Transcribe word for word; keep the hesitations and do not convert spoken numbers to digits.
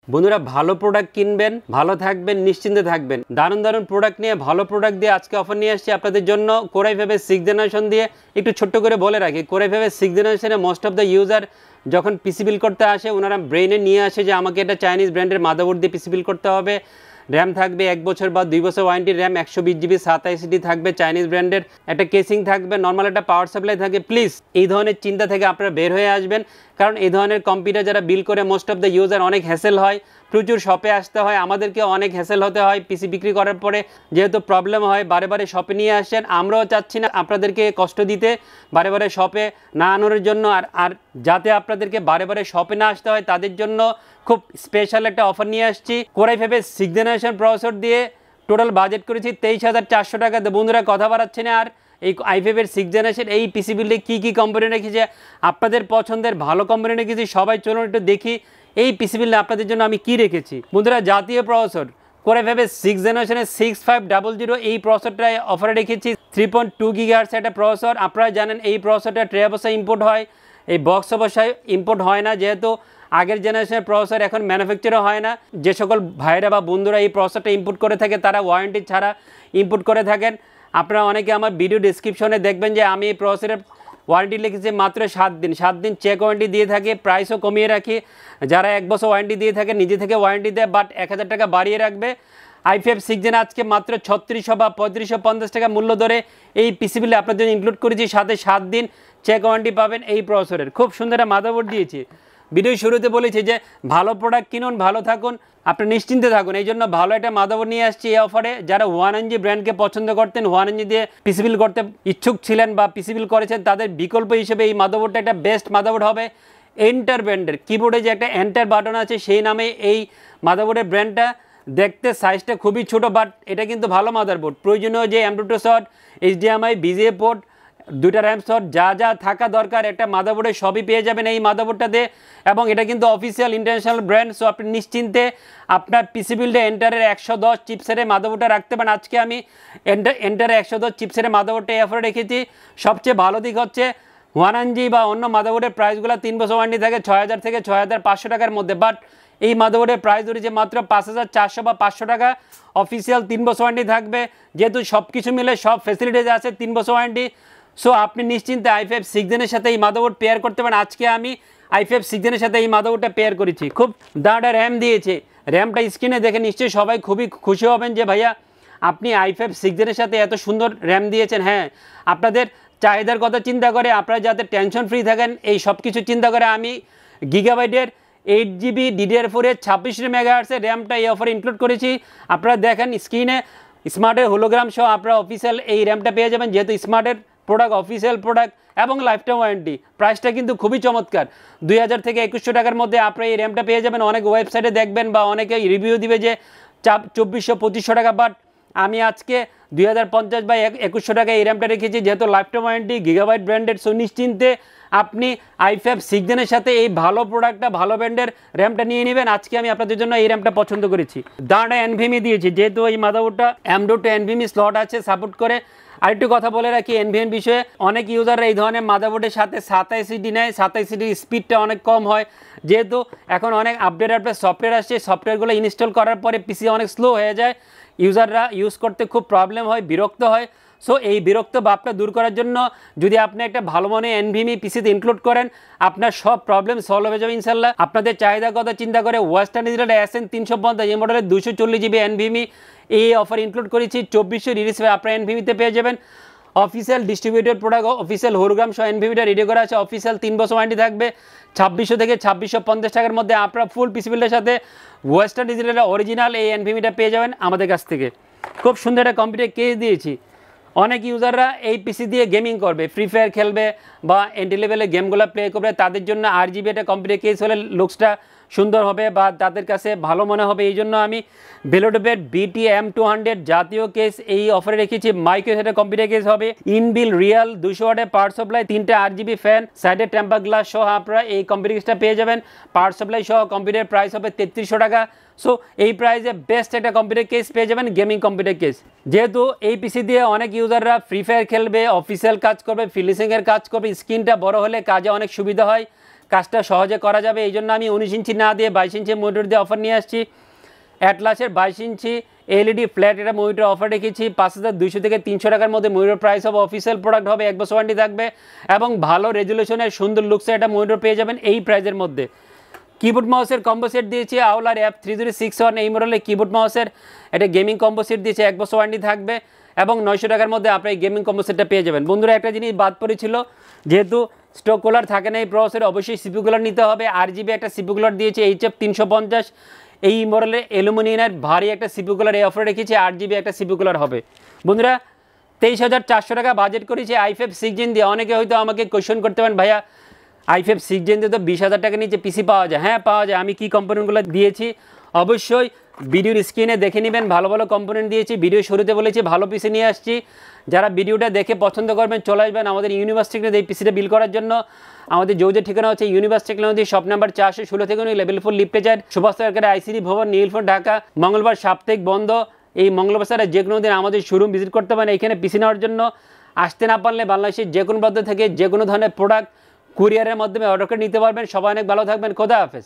বন্ধুরা ভালো প্রোডাক্ট কিনবেন, ভালো থাকবেন, নিশ্চিন্তে থাকবেন। দারুণ দারুণ প্রোডাক্ট নিয়ে ভালো প্রোডাক্ট দিয়ে আজকে অফার নিয়ে আসছি আপনাদের জন্য। কোরাই ফাইভ এর সিক্স জেনারেশন দিয়ে একটু ছোট্ট করে বলে রাখি, কোরাই ফাইভ এর সিক্স জেনারেশনে মোস্ট অফ দ্য ইউজার যখন পিসি বিল করতে আসে ওনারা ব্রেনে নিয়ে আসে যে আমাকে এটা চাইনিজ ব্র্যান্ডের মাদারবোর্ড দিয়ে পিসি বিল করতে হবে। র্যাম থাকবে এক বছর বা দুই বছর ওয়ারেন্টি, র্যাম একশো বিশ জিবি সাতাইশ ডি থাকবে, চাইনিজ ব্র্যান্ডের একটা কেসিং থাকবে, নর্মাল একটা পাওয়ার সাপ্লাই থাকে। প্লিজ এই ধরনের চিন্তা থেকে আপনারা বের হয়ে আসবেন, কারণ এই ধরনের কম্পিউটার যারা বিল করে মোস্ট অফ দ্য ইউজার অনেক হ্যাসেল হয়, প্রচুর শপে আসতে হয়, আমাদেরকে অনেক হ্যাসেল হতে হয় পিসি বিক্রি করার পরে, যেহেতু প্রবলেম হয় বারে বারে শপে নিয়ে আসেন। আমরাও চাচ্ছি না আপনাদেরকে কষ্ট দিতে বারে বারে শপে না আনার জন্য, আর আর যাতে আপনাদেরকে বারে বারে শপে না আসতে হয় তাদের জন্য খুব স্পেশাল একটা অফার নিয়ে আসছি। কোরাই ফাইভ এর সিক্স জেনারেশন প্রসেসর দিয়ে টোটাল বাজেট করেছি তেইশ হাজার চারশো টাকাতে। বন্ধুরা কথা বাড়াচ্ছে না আর, এই আই ফাইভ এর সিক্স জেনারেশন এই পিসি বিল্ডে কী কী কোম্পানি রেখেছে, আপনাদের পছন্দের ভালো কোম্পানি রেখেছি। সবাই চলুন একটু দেখি এই পিসি বিল্ডে আপনাদের জন্য আমি কি রেখেছি। বন্ধুরা জাতীয় প্রসেসর কোরাই ফাইভ এর সিক্স জেনারেশনের সিক্স ফাইভ ডাবল জিরো এই প্রসেসরটাই অফারে রেখেছি। থ্রি পয়েন্ট টু গিগাহার্টজ একটা প্রসেসর। আপনারা জানেন এই প্রসেসরটা ট্রে অবস্থায় ইম্পোর্ট হয়, এই বক্স অবস্থায় ইম্পোর্ট হয় না, যেহেতু আগের জেনারেশনের প্রসেসর এখন ম্যানুফ্যাকচারও হয় না। যে সকল ভাইরা বা বন্ধুরা এই প্রসেসরটা ইম্পোর্ট করে থাকে তারা ওয়ারেন্টি ছাড়া ইম্পোর্ট করে থাকেন। আপনারা অনেকে আমার ভিডিও ডিসক্রিপশনে দেখবেন যে আমি এই প্রসেসরের ওয়ারেন্টি লিখেছি মাত্র সাত দিন সাত দিন চেক ওয়ারেন্টি দিয়ে থাকে, প্রাইসও কমিয়ে রাখি। যারা এক বছর ওয়ারেন্টি দিয়ে থাকে নিজে থেকে ওয়ারেন্টি দেয়, বাট এক হাজার টাকা বাড়িয়ে রাখবে। আই ফাইভ সিক্স জেন আজকে মাত্র ছত্রিশশো বা পঁয়ত্রিশশো পঞ্চাশ টাকা মূল্য ধরে এই পিসি বিলে আপনার জন্য ইনক্লুড করেছি, সাথে সাত দিন চেক ওয়ারেন্টি পাবেন এই প্রসেসরের। খুব সুন্দর একটা মাদারবোর্ড দিয়েছি। ভিডিও শুরুতে বলেছি যে ভালো প্রোডাক্ট কিনুন, ভালো থাকুন, আপনি নিশ্চিন্তে থাকুন। এই জন্য ভালো একটা মাদারবোর্ড নিয়ে আসছি এই অফারে। যারা ওয়ান এনজি ব্র্যান্ডকে পছন্দ করতেন, ওয়ান এনজি দিয়ে পিসি বিল করতে ইচ্ছুক ছিলেন বা পিসি বিল করেছেন, তাদের বিকল্প হিসেবে এই মাদারবোর্ডটা একটা বেস্ট মাদারবোর্ড হবে। এন্টার ব্র্যান্ডের কিবোর্ডে যে একটা এন্টার বাটন আছে সেই নামে এই মাদারবোর্ডের ব্র্যান্ডটা। দেখতে সাইজটা খুবই ছোট, বাট এটা কিন্তু ভালো মাদারবোর্ড। প্রয়োজনীয় যে M two two slot, HDMI, VGA port, দুইটা র্যাম শট, যা যা থাকা দরকার একটা মাদারবোর্ডে সবই পেয়ে যাবেন এই মাদারবোর্ডটাতে। এবং এটা কিন্তু অফিসিয়াল ইন্টারন্যাশনাল ব্র্যান্ড, সো আপনি নিশ্চিন্তে আপনার পিসি বিল্ডে এন্টারের একশো দশ চিপসেটের মাদারবোর্ডটা রাখতে পারেন। আজকে আমি এন্টার এন্টারের একশো দশ চিপসেটের মাদারবোর্ডটা এই অফারে রেখেছি। সবচেয়ে ভালো দিক হচ্ছে ওয়ান এনজি বা অন্য মাদারবোর্ডের প্রাইসগুলো তিন বছর ওয়ারেন্টি থাকে ছয় হাজার থেকে ছয় হাজার পাঁচশো টাকার মধ্যে, বাট এই মাদারবোর্ডের প্রাইস ধরেছে মাত্র পাঁচ হাজার চারশো বা পাঁচশো টাকা। অফিসিয়াল তিন বছর ওয়ারেন্টি থাকবে, যেহেতু সব কিছু মিলে সব ফেসিলিটিস আছে তিন বছর ওয়ারেন্টি। সো আপনি নিশ্চিন্তে আই ফাইভ সিক্স জেনের সাথে এই মাদারবোর্ড পেয়ার করতে পারেন। আজকে আমি আই ফাইভ সিক্স জেনের সাথে এই মাদারবোর্ডটা পেয়ার করেছি। খুব দাঁড়া র্যাম দিয়েছে, র্যামটা স্ক্রিনে দেখে নিশ্চয়ই সবাই খুবই খুশি হবেন যে ভাইয়া আপনি আই ফাইভ সিক্স জেনের সাথে এত সুন্দর র্যাম দিয়েছেন। হ্যাঁ, আপনাদের চাহিদার কথা চিন্তা করে, আপনারা যাতে টেনশন ফ্রি থাকেন এই সব কিছু চিন্তা করে আমি গিগাবাইটের এইট জিবি ডিডিআর ফোরের ছাব্বিশ মেগাহার্টসের র্যামটা এই অফারে ইনক্লুড করেছি। আপনারা দেখেন স্ক্রিনে স্মার্টের হোলোগ্রাম সহ আপনারা অফিসিয়াল এই র্যামটা পেয়ে যাবেন, যেহেতু স্মার্টের প্রোডাক্ট, অফিসিয়াল প্রোডাক্ট এবং লাইফ টাইম ওয়ারেন্টি। প্রাইসটা কিন্তু খুবই চমৎকার, দুই হাজার থেকে একুশশো টাকার মধ্যে আপনারা এই র্যামটা পেয়ে যাবেন। অনেক ওয়েবসাইটে দেখবেন বা অনেকে রিভিউ দিবে যে চাপ চব্বিশশো পঁচিশশো টাকা, বাট আমি আজকে দুই হাজার পঞ্চাশ বা একুশশো টাকা এই র্যামটা রেখেছি, যেহেতু life time warranty, gigabyte branded. So নিশ্চিন্তে আপনি আই ফাইভ সিক্স জেনের সাথে এই ভালো প্রোডাক্টটা, ভালো ব্র্যান্ডের র্যামটা নিয়ে নেবেন। আজকে আমি আপনাদের জন্য এই র্যামটা পছন্দ করেছি। দাঁড়া এনভিএমই দিয়েছি, যেহেতু এই মাদারবোর্ডটা M dot two NVMe slot আছে, সাপোর্ট করে। আরেকটু কথা বলে রাখি এনভিএম বিষয়ে, অনেক ইউজাররা এই ধরনের মাদারবোর্ডের সাথে সাতাইশ ডি নেয়, সাতাইশ ডির স্পিডটা অনেক কম হয়, যেহেতু এখন অনেক আপডেট আপডেট সফটওয়্যার আসছে। সফটওয়্যারগুলো ইনস্টল করার পরে পিসি অনেক স্লো হয়ে যায়, ইউজাররা ইউজ করতে খুব প্রবলেম হয়, বিরক্ত হয়। সো এই বিরক্ত ভাবটা দূর করার জন্য যদি আপনি একটা ভালো মনে এনভিএমই পিসিতে ইনক্লুড করেন, আপনার সব প্রবলেম সলভ হয়ে যাবে ইনশাল্লাহ। আপনাদের চাহিদার কথা চিন্তা করে ওয়েস্টার্ন ডিজিটাল এসএন তিনশো পঞ্চাশ এই মডেলের দুশো চল্লিশ জিবি এনভিএমই এই অফার ইনক্লুড করেছি। চব্বিশশো রিলিজ হয়ে আপনার এনভিএমিতে পেয়ে যাবেন। Official distributed product, official hologram সহ এনভিএমিটা রেডি করা আছে। অফিসিয়াল তিন বছর ওয়ারেন্টি থাকবে। ছাব্বিশশো থেকে ছাব্বিশশো পঞ্চাশ টাকার মধ্যে আপনারা ফুল পিসি বিল্ডের সাথে ওয়েস্টার্ন ডিজিটাল অরিজিনাল এই এনভিএমিটা পেয়ে যাবেন আমাদের কাছ থেকে। খুব সুন্দর একটা কম্পিউটার কেস দিয়েছি। অনেক ইউজাররা এই পিসি দিয়ে গেমিং করবে, ফ্রি ফায়ার খেলবে বা এন্ট্রি লেভেলে গেমগুলো প্লে করবে, তাদের জন্য আর জিবি একটা কম্পিউটার কেস হলে লুকসটা সুন্দর হবে বা তাদের কাছে ভালো মনে হবে। এই জন্য আমি ভেলোটোপেড বিটি এম টু হান্ড্রেড জাতীয় কেস এই অফারে রেখেছি। মাইক্রো সেটা কম্পিউটার কেস হবে, ইনবিল রিয়াল দুশো ওয়াটের পাওয়ার সাপ্লাই, তিনটে আট জিবি ফ্যান, সাইডে টেম্পার গ্লাস সহ আপনারা এই কম্পিউটার কেসটা পেয়ে যাবেন। পাওয়ার সাপ্লাই সহ কম্পিউটার প্রাইস হবে তেত্রিশশো টাকা। সো এই প্রাইসে বেস্ট একটা কম্পিউটার কেস পেয়ে যাবেন, গেমিং কম্পিউটার কেস। যেহেতু এই পিসি দিয়ে অনেক ইউজাররা ফ্রি ফায়ার খেলবে, অফিসিয়াল কাজ করবে, ফিনিশিংয়ের কাজ করবে, স্ক্রিনটা বড় হলে কাজে অনেক সুবিধা হয়। কাজটা সহজে করা যাবে। এই জন্য আমি উনিশ ইঞ্চি না দিয়ে বাইশ ইঞ্চি মনিটর দিয়ে অফার নিয়ে আসছি। অ্যাটলাসের বাইশ ইঞ্চি এলইডি ফ্ল্যাট এটা মনিটর অফার রেখেছি পাঁচ হাজার দুইশো থেকে তিনশো টাকার মধ্যে। মনিটর প্রাইস হবে, অফিসিয়াল প্রোডাক্ট হবে, এক বছর ওয়ারেন্টি থাকবে এবং ভালো রেজুলেশনের সুন্দর লুকসে একটা মনিটর পেয়ে যাবেন এই প্রাইসের মধ্যে। কিবোর্ড মাউসের কম্বো সেট দিয়েছি আওলার app three zero six one, এই মডেলের কিবোর্ড মাউসের এটা গেমিং কম্বো সেট দিয়েছে, এক বছর ওয়ারেন্টি থাকবে এবং নয়শো টাকার মধ্যে আপনি এই গেমিং কম্বো সেটটা পেয়ে যাবেন। বন্ধুরা একটা জিনিস বাদ পড়েছিল, যেহেতু স্টক কুলার থাকে না এই প্রসেসরে, অবশ্যই সিপি কুলার নিতে হবে। আর জিবি একটা সিপি কুলার দিয়েছে এইচ এফ তিনশো পঞ্চাশ, এই মডেলের অ্যালুমিনিয়ামের ভারী একটা সিপি কুলার এই অফারে রেখেছি, আট জিবি একটা সিপি কুলার হবে। বন্ধুরা তেইশ হাজার চারশো টাকা বাজেট করেছি আই ফাইভ সিক্স জেন দিয়ে। অনেকে হয়তো আমাকে কোয়েশ্চেন করতে পারেন, ভাইয়া আই ফাইভ সিক্স জেন দিয়ে তো বিশ হাজার টাকা নিচে পিসি পাওয়া যায়। হ্যাঁ পাওয়া যায়। আমি কী কম্পোনেন্টগুলো দিয়েছি অবশ্যই ভিডিওর স্ক্রিনে দেখে নেবেন। ভালো ভালো কম্পোনেন্ট দিয়েছি, ভিডিও শুরুতে বলেছি ভালো পিসি নিয়ে আসছি। যারা ভিডিওটা দেখে পছন্দ করবেন চলে আসবেন আমাদের ইউনিভার্স টেকনোলজি এই পিসিটা বিল করার জন্য। আমাদের যৌজের ঠিকানা হচ্ছে ইউনিভার্স টেকনোলজি, শপ নাম্বার চারশো ষোলো থেকে লেভেল ফোর লিফটে যায়, সুভাষ সরকারের আইসিডি ভবন, নীলফোন, ঢাকা। মঙ্গলবার সাপ্তাহিক বন্ধ, এই মঙ্গলবার ছাড়া যে কোনো দিন আমাদের শোরুম ভিজিট করতে পারেন এখানে পিসি নেওয়ার জন্য। আসতে না পারলে বাংলাদেশের যে কোনো প্রান্ত থেকে যে কোনো ধরনের প্রোডাক্ট কুরিয়ারের মাধ্যমে অর্ডার করে নিতে পারবেন। সবাই অনেক ভালো থাকবেন, খোদা হাফেজ।